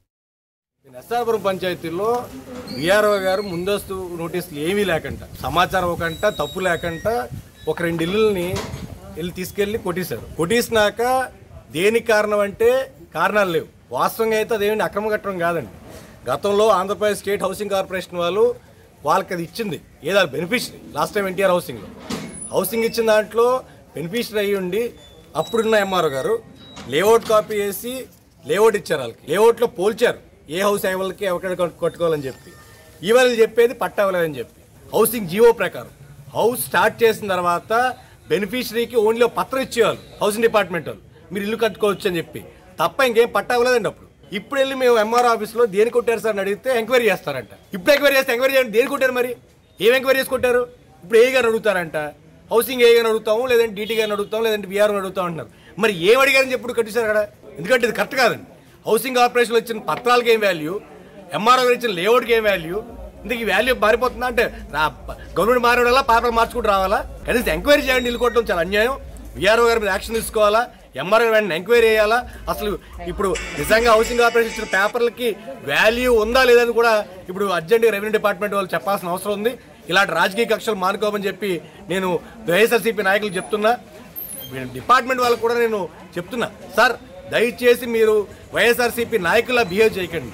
Speaker 13: ఎస్ఆర్పురం పంచాయతీలో వీఆర్ఓ గారు ముందస్తు నోటీసులు ఏమీ లేకుండా, సమాచారం ఒకంట తప్పు లేకుండా ఒక రెండు ఇళ్ళని వెళ్ళి తీసుకెళ్ళి కొట్టేశారు. కొట్టేసినాక దేనికి కారణం అంటే కారణాలు లేవు. వాస్తవంగా అయితే అదేమి అక్రమ కట్టడం కాదండి. గతంలో ఆంధ్రప్రదేశ్ స్టేట్ హౌసింగ్ కార్పొరేషన్ వాళ్ళు వాళ్ళకి అది ఇచ్చింది, ఏదో బెనిఫిషరీ. లాస్ట్ టైం ఎన్టీఆర్ హౌసింగ్లో హౌసింగ్ ఇచ్చిన దాంట్లో బెనిఫిషరీ అయ్యి ఉండి అప్పుడున్న ఎంఆర్ఓ గారు లేఅవుట్ కాపీ వేసి లేఅవుట్ ఇచ్చారు. వాళ్ళకి లేఅవుట్లో పోల్చారు ఏ హౌస్ వాళ్ళకి ఎక్కడ కట్టుకోవాలని చెప్పి. ఇవాళ చెప్పేది పట్టా ఇవ్వలేదని చెప్పి హౌసింగ్ జీవో ప్రకారం హౌస్ స్టార్ట్ చేసిన తర్వాత బెనిఫిషరీకి ఓన్లీ పత్రం ఇచ్చేవాళ్ళు హౌసింగ్ డిపార్ట్మెంట్ వాళ్ళు, మీరు ఇల్లు కట్టుకోవచ్చు అని చెప్పి, తప్ప ఇంకేం పట్టా ఇవ్వలేదండి. అప్పుడు ఇప్పుడు వెళ్ళి మేము ఎంఆర్ఓ ఆఫీస్లో దేని కొట్టారు సార్ అని అడిగితే ఎంక్వైరీ చేస్తారంట. ఇప్పుడు ఎంక్వైరీ చేస్తే ఎంక్వైరీ చేయండి, దేని కొట్టారు మరి, ఏం ఎంక్వైరీ చేసి కొట్టారు? ఇప్పుడు ఏ గారు అడుగుతారంట, హౌసింగ్ ఏ గారిని అడుగుతాము, లేదంటే డీటీ గారిని అడుగుతాము, లేదంటే బీఆర్ఓని అడుగుతాం అంటున్నారు. మరి ఏం అడిగారని చెప్పి కట్టిస్తారు అక్కడ, ఎందుకంటే ఇది కరెక్ట్ కాదండి. హౌసింగ్ కార్పొరేషన్లో ఇచ్చిన పత్రాలకి ఏం వాల్యూ, ఎంఆర్ఓ గారు ఇచ్చిన లేఅవుట్కి ఏం వాల్యూ, ఇందుకు ఈ వాల్యూ మారిపోతుందా అంటే గవర్నమెంట్ మారేవాళ్ళ పేపర్లు మార్చుకుంటూ రావాలా? కనీసం ఎంక్వైరీ చేయండి, ఇల్లు కొట్టడం చాలా అన్యాయం. వీఆర్ఓ గారి మీద యాక్షన్ తీసుకోవాలా, ఎంఆర్ఓ గారిని ఎంక్వైరీ చేయాలా. అసలు ఇప్పుడు నిజంగా హౌసింగ్ కార్పొరేషన్ ఇచ్చిన పేపర్లకి వాల్యూ ఉందా లేదని కూడా ఇప్పుడు అర్జెంట్గా రెవెన్యూ డిపార్ట్మెంట్ వాళ్ళు చెప్పాల్సిన అవసరం ఉంది. ఇలాంటి రాజకీయ కక్షలు మానుకోమని చెప్పి నేను వైఎస్ఆర్సీపీ నాయకులు చెప్తున్నా, డిపార్ట్మెంట్ వాళ్ళకు కూడా నేను చెప్తున్నా, సార్ దయచేసి మీరు వైఎస్ఆర్సీపీ నాయకులా బిహేవ్ చేయకండి.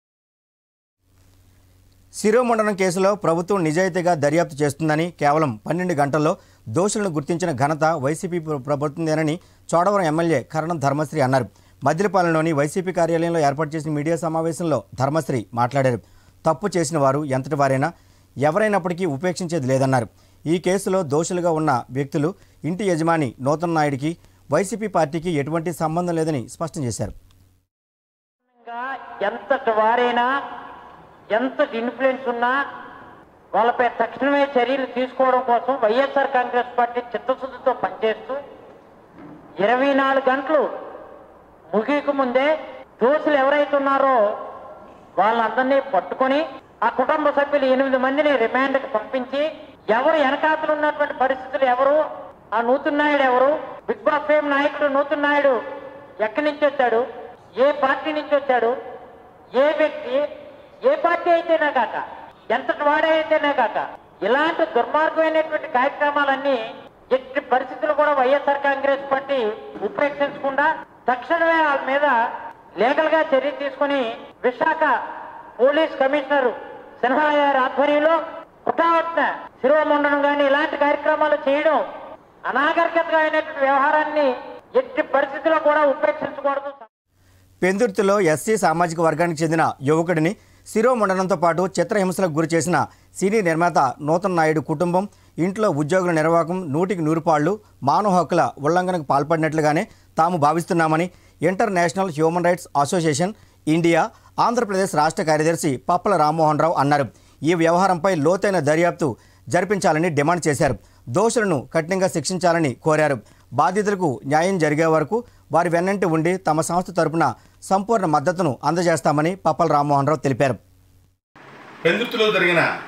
Speaker 1: శిరోమండనం కేసులో ప్రభుత్వం నిజాయితీగా దర్యాప్తు చేస్తుందని, కేవలం పన్నెండు గంటల్లో దోషులను గుర్తించిన ఘనత వైసీపీ ప్రభుత్వందేనని చోడవరం ఎమ్మెల్యే కరణం ధర్మశ్రీ అన్నారు. మద్దిలపాలెంలోని వైసీపీ కార్యాలయంలో ఏర్పాటు చేసిన మీడియా సమావేశంలో ధర్మశ్రీ మాట్లాడారు. తప్పు చేసిన వారు ఎంతటి వారైనా ఎవరైనప్పటికీ ఉపేక్షించేది లేదన్నారు. ఈ కేసులో దోషులుగా ఉన్న వ్యక్తులు ఇంటి యజమాని నూతన్ నాయుడికి వైసీపీ పార్టీకి ఎటువంటి సంబంధం లేదని స్పష్టం చేశారు.
Speaker 10: ఎంతటి వారైనా ఎంత ఇన్ఫ్లుయెన్స్ ఉన్నా వాళ్ళపై తక్షణమే చర్యలు తీసుకోవడం కోసం వైఎస్ఆర్ కాంగ్రెస్ పార్టీ చిత్తశుద్ధితో పనిచేస్తూ ఇరవై నాలుగు గంటలు ముగియక ముందే దోషులు ఎవరైతే ఉన్నారో వాళ్ళందరినీ పట్టుకొని ఆ కుటుంబ సభ్యులు ఎనిమిది మందిని రిమాండ్కి పంపించి ఎవరు వెనకాతలు ఉన్నటువంటి పరిస్థితులు ఎవరు, ఆ నూతన్ నాయుడు ఎవరు, బిగ్ బాస్ ఫేమ్ నాయకుడు నూతన్ నాయుడు ఎక్కడి నుంచి వచ్చాడు, ఏ పార్టీ నుంచి వచ్చాడు, ఏ వ్యక్తి ఏ పార్టీ అయితేనే కాక ఎంతటి వాడే అయితేనే కాక ఇలాంటి దుర్మార్గమైనటువంటి కార్యక్రమాలన్నీ ఎట్టి పరిస్థితులు కూడా వైఎస్ఆర్ కాంగ్రెస్ పార్టీ ఉపేక్షించకుండా తక్షణమే వాళ్ళ మీద లీగల్ గా చర్య తీసుకుని విశాఖ పోలీస్ కమిషనర్ సిన్హా గారి ఆధ్వర్యంలో పుట్టావట్న శిరోమండనం కానీ ఇలాంటి కార్యక్రమాలు చేయడం అనాగరికతగా అయినటువంటి వ్యవహారాన్ని ఎట్టి పరిస్థితుల్లో కూడా ఉపేక్షించకూడదు.
Speaker 1: పెందుర్తిలో ఎస్సీ సామాజిక వర్గానికి చెందిన యువకుడిని శిరోమండనంతో పాటు చిత్రహింసలకు గురి చేసిన సినీ నిర్మాత నూతన్ నాయుడు కుటుంబం ఇంట్లో ఉద్యోగుల నిర్వాహకం నూటికి నూరుపాళ్లు మానవ హక్కుల ఉల్లంఘనకు పాల్పడినట్లుగానే తాము భావిస్తున్నామని International Human Rights Association India Andhra Pradesh రాష్ట్ర కార్యదర్శి పప్పల రామ్మోహన్ రావు అన్నారు. ఈ వ్యవహారంపై లోతైన దర్యాప్తు జరిపించాలని డిమాండ్ చేశారు. దోషులను కఠినంగా శిక్షించాలని కోరారు. బాధితులకు న్యాయం జరిగే వరకు వారి వెన్నంటి ఉండి తమ సంస్థ తరపున సంపూర్ణ మద్దతును అందజేస్తామని పప్పల రామ్మోహన్ రావు తెలిపారు.
Speaker 14: పెందుర్తిలో జరిగిన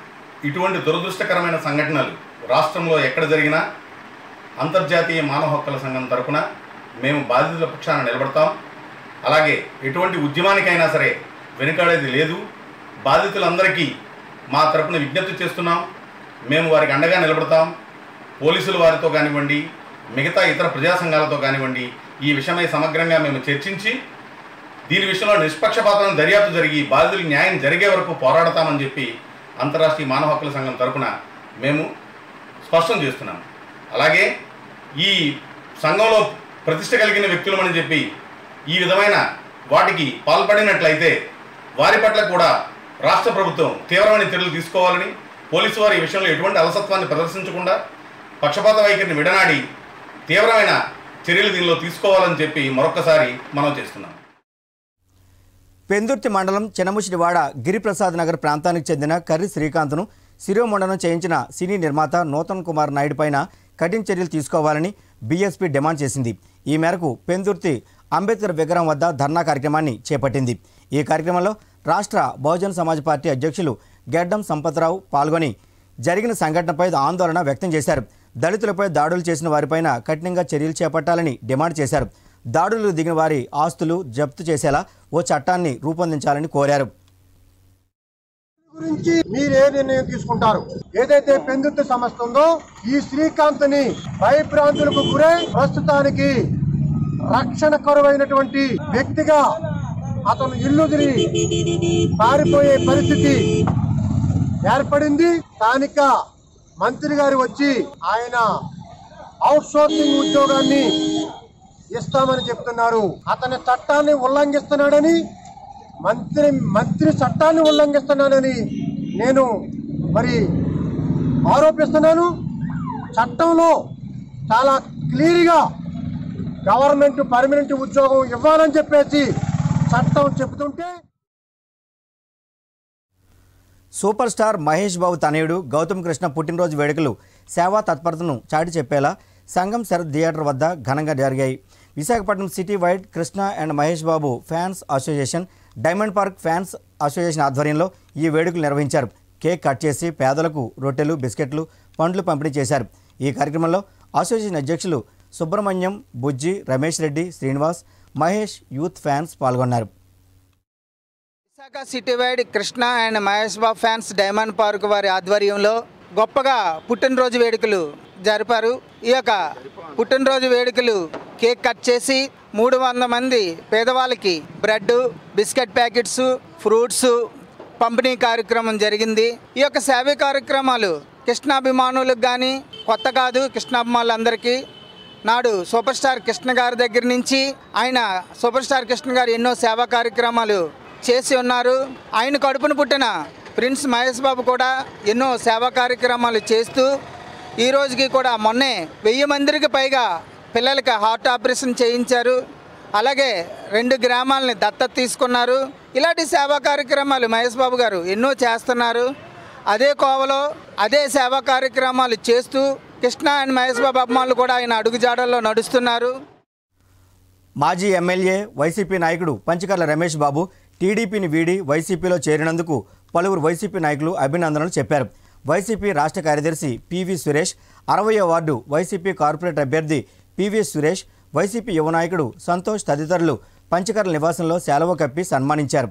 Speaker 14: ఇటువంటి దురదృష్టకరమైన సంఘటనలు రాష్ట్రంలో ఎక్కడ జరిగినా అంతర్జాతీయ మానవ హక్కుల సంఘం తరపున మేము బాధితుల పక్షాన నిలబడతాం. అలాగే ఎటువంటి ఉద్యమానికైనా సరే వెనుకాడేది లేదు. బాధితులందరికీ మా తరపున విజ్ఞప్తి చేస్తున్నాం. మేము వారికి అండగా నిలబడతాం. పోలీసులు వారితో కానివ్వండి, మిగతా ఇతర ప్రజా సంఘాలతో కానివ్వండి, ఈ విషయమై సమగ్రంగా మేము చర్చించి దీని విషయంలో నిష్పక్షపాతం దర్యాప్తు జరిగి బాధితులకు న్యాయం జరిగే వరకు పోరాడతామని చెప్పి అంతర్రాష్ట్రీయ మానవ హక్కుల సంఘం తరపున మేము స్పష్టం చేస్తున్నాం. అలాగే ఈ సంఘంలో ప్రతిష్ట కలిగిన వ్యక్తులమని చెప్పి ఈ విధమైన వాటికి పాల్పడినట్లయితే వారి పట్ల కూడా రాష్ట్ర ప్రభుత్వం తీవ్రమైన చర్యలు తీసుకోవాలని, పోలీసు వారి ఈ విషయంలో ఎటువంటి అలసత్వాన్ని ప్రదర్శించకుండా పక్షపాత వైఖరిని విడనాడి తీవ్రమైన చర్యలు దీనిలో తీసుకోవాలని చెప్పి మరొకసారి మనం చేస్తున్నాం.
Speaker 1: పెందుర్తి మండలం చినముషిడివాడ గిరిప్రసాద్ నగర్ ప్రాంతానికి చెందిన కర్రి శ్రీకాంత్ను శిరోమండనం చేయించిన సినీ నిర్మాత నూతన్ కుమార్ నాయుడు పైన కఠిన చర్యలు తీసుకోవాలని బీఎస్పీ డిమాండ్ చేసింది. ఈ మేరకు పెందుర్తి అంబేద్కర్ విగ్రహం వద్ద ధర్నా కార్యక్రమాన్ని చేపట్టింది. ఈ కార్యక్రమంలో రాష్ట్ర బహుజన్ సమాజ్ పార్టీ అధ్యక్షులు గెడ్డం సంపత్రావు పాల్గొని జరిగిన సంఘటనపై ఆందోళన వ్యక్తం చేశారు. దళితులపై దాడులు చేసిన వారిపైన కఠినంగా చర్యలు చేపట్టాలని డిమాండ్ చేశారు. దాడులు దిగిన వారి ఆస్తులు జప్తు చేసేలా ఓ చట్టాన్ని రూపొందించాలని కోరారు.
Speaker 15: గురించి మీరు ఏ నిర్ణయం తీసుకుంటారు? ఏదైతే పెందుర్తి సమస్య ఉందో ఈ శ్రీకాంత్ ని భయభ్రాంతులకు గురై ప్రస్తుతానికి రక్షణ కరువైనటువంటి వ్యక్తిగా అతను ఇల్లు తిరిగి పారిపోయే పరిస్థితి ఏర్పడింది. స్థానిక మంత్రి గారు వచ్చి ఆయన అవుట్ సోర్సింగ్ ఉద్యోగాన్ని ఇస్తామని చెప్తున్నారు. అతని చట్టాన్ని ఉల్లంఘిస్తున్నాడని, మంత్రి మంత్రి చట్టాన్ని ఉల్లంఘిస్తున్నానని నేను మరి ఆరోపిస్తున్నాను. చట్టంలో చాలా క్లియర్గా గవర్నమెంట్ పర్మనెంట్ ఉద్యోగం ఇవ్వాలని చెప్పేసి చట్టం చెబుతుంటే
Speaker 1: సూపర్ స్టార్ మహేష్ బాబు తనయుడు గౌతమ్ కృష్ణ పుట్టినరోజు వేడుకలు సేవా తత్పరతను చాటి చెప్పేలా సంగం శరత్ థియేటర్ వద్ద ఘనంగా జరిగాయి. Visakhapatnam city wide Krishna and Mahesh Babu fans association, diamond park fans association ఆధ్వర్యంలో ఈ వేడుకలు నిర్వహించారు. కేక్ కట్ చేసి పేదలకు రొట్టెలు, బిస్కెట్లు, పండ్లు పంపిణీ చేశారు. ఈ కార్యక్రమంలో అసోసియేషన్ అధ్యక్షులు సుబ్రహ్మణ్యం, బుజ్జి, రమేష్ రెడ్డి, శ్రీనివాస్, మహేష్ యూత్ ఫ్యాన్స్ పాల్గొన్నారు.
Speaker 16: Visakha city wide Krishna and Mahesh Babu fans diamond park వారి ఆధ్వర్యంలో గొప్పగా పుట్టినరోజు వేడుకలు జరిపారు. ఈ యొక్క పుట్టినరోజు వేడుకలు కేక్ కట్ చేసి మూడు వందల మంది పేదవాళ్ళకి బ్రెడ్, బిస్కెట్ ప్యాకెట్స్, ఫ్రూట్స్ పంపిణీ కార్యక్రమం జరిగింది. ఈ యొక్క సేవా కార్యక్రమాలు కృష్ణాభిమానులకు కానీ కొత్త కాదు, కృష్ణాభిమానులందరికీ నాడు సూపర్ స్టార్ కృష్ణ గారి దగ్గర నుంచి ఆయన సూపర్ స్టార్ కృష్ణ గారు ఎన్నో సేవా కార్యక్రమాలు చేసి ఉన్నారు. ఆయన కడుపున పుట్టిన ప్రిన్స్ మహేష్ బాబు కూడా ఎన్నో సేవా కార్యక్రమాలు చేస్తూ ఈ రోజుకి కూడా మొన్నే వెయ్యి మందికి పైగా పిల్లలకి హార్ట్ ఆపరేషన్ చేయించారు. అలాగే రెండు గ్రామాలని దత్తత తీసుకున్నారు. ఇలాంటి సేవా కార్యక్రమాలు మహేష్ బాబు గారు ఎన్నో చేస్తున్నారు. అదే కోవలో అదే సేవా కార్యక్రమాలు చేస్తూ కృష్ణ అండ్ మహేష్ బాబు అభిమానులు కూడా ఆయన అడుగుజాడల్లో నడుస్తున్నారు.
Speaker 1: మాజీ ఎమ్మెల్యే వైసీపీ నాయకుడు పంచకర్ల రమేష్ బాబు టీడీపీని వీడి వైసీపీలో చేరినందుకు పలువురు వైసీపీ నాయకులు అభినందనలు చెప్పారు. వైసీపీ రాష్ట్ర కార్యదర్శి పివి సురేష్, అరవయో వార్డు వైసీపీ కార్పొరేటర్ అభ్యర్థి పివి సురేష్, వైసీపీ యువ నాయకుడు సంతోష్ తదితరులు పంచకర్ల నివాసంలో శాలువ కప్పి సన్మానించారు.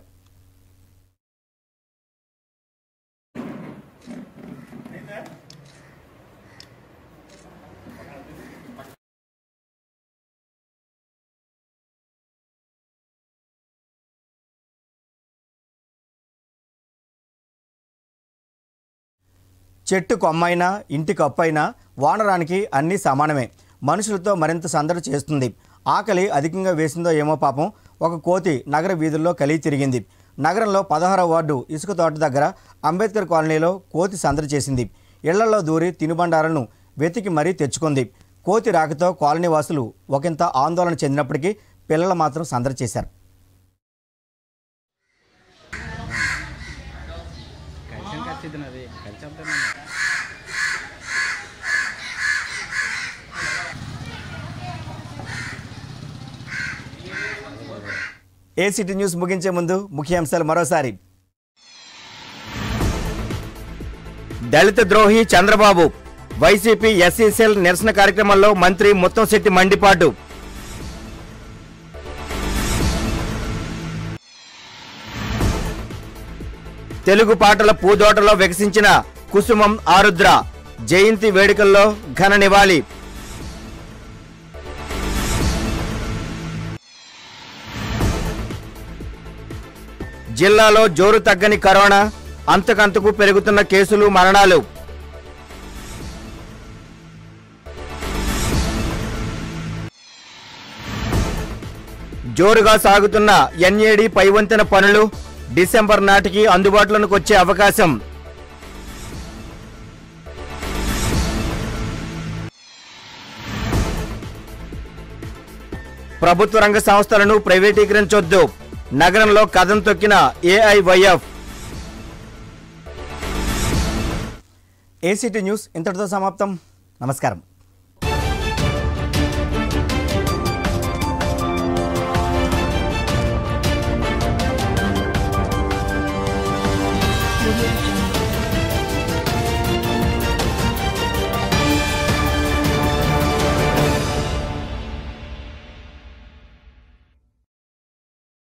Speaker 1: చెట్టు కొమ్మైనా ఇంటి కప్పైనా వానరానికి అన్నీ సమానమే. మనుషులతో మరింత సందడి చేస్తుంది. ఆకలి అధికంగా వేసిందో ఏమో పాపం ఒక కోతి నగర వీధుల్లో కలిగి తిరిగింది. నగరంలో పదహారవ వార్డు ఇసుక తోట దగ్గర అంబేద్కర్ కాలనీలో కోతి సందడి చేసింది. ఇళ్లలో దూరి తినుబండారాలను వెతికి మరీ తెచ్చుకుంది. కోతి రాకతో కాలనీ వాసులు ఒకంత ఆందోళన చెందినప్పటికీ పిల్లలు మాత్రం సందడి చేశారు. ఏసీటీ న్యూస్ ముగించే ముందు ముఖ్యాంశాలు మరోసారి. దళిత ద్రోహి చంద్రబాబు, వైసీపీ ఎస్సీ సెల్ నిరసన కార్యక్రమంలో మంత్రి ముత్తంశెట్టి మండిపాటు. తెలుగు పాటల పూదోటలో వికసించిన కుసుమం ఆరుద్ర, జయంతి వేడుకల్లో ఘన నివాళి. జిల్లాలో జోరు తగ్గని కరోనా, అంతకంతకు పెరుగుతున్న కేసులు, మరణాలు. జోరుగా సాగుతున్న ఎన్ఏడి పైవంతెన పనులు డిసెంబర్ నాటికి అందుబాటులోకి వచ్చే అవకాశం. ప్రభుత్వ రంగ సంస్థలను ప్రైవేటీకరించొద్దు, నగరంలో కదం తొక్కిన ఏఐవైఎఫ్. ఏసీటీ న్యూస్ ఇంతటితో సమాప్తం. నమస్కారం.